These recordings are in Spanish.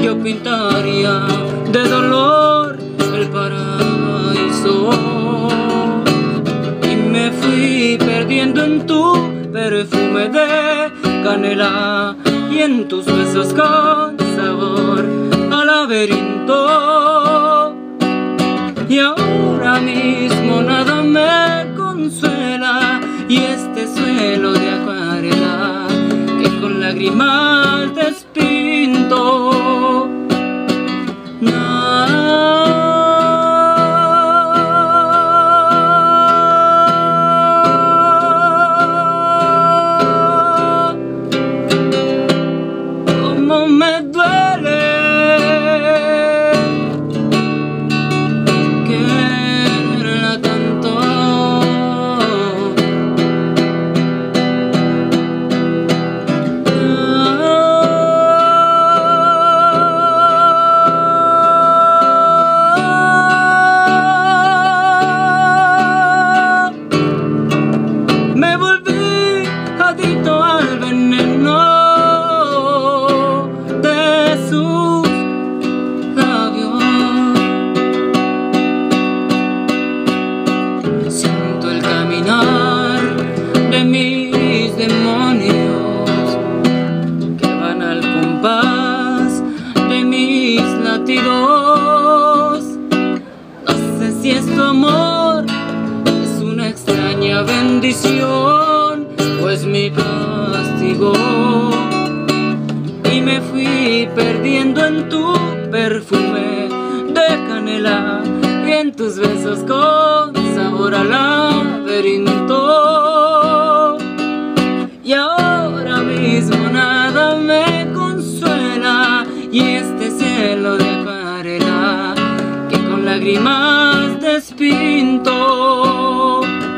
yo pintaría de dolor el paraíso. Y me fui perdiendo en tu perfume de canela y en tus besos con sabor a laberinto. Y ahora mismo nada me consuela, y este suelo de acuarela que con lágrimas despinto. Cómo me duele quererla tanto. Me volví adicto al veneno de sus labios. Siento el caminar de mis demonios que van al compás de mis latidos. No sé si es tu amor, es una extraña bendición, pues mi castigo. Y me fui perdiendo en tu perfume de canela y en tus besos con sabor a laberinto. Y ahora mismo nada me consuela, y este cielo de acuarela que con lágrimas despinto.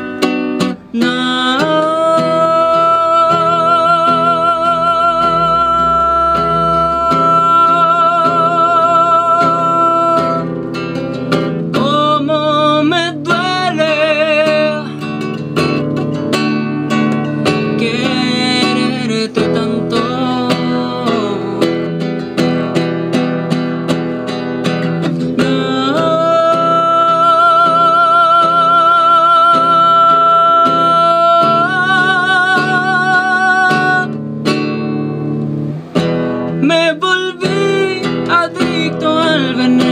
Cómo me duele quererte tanto. Me volví adicto al veneno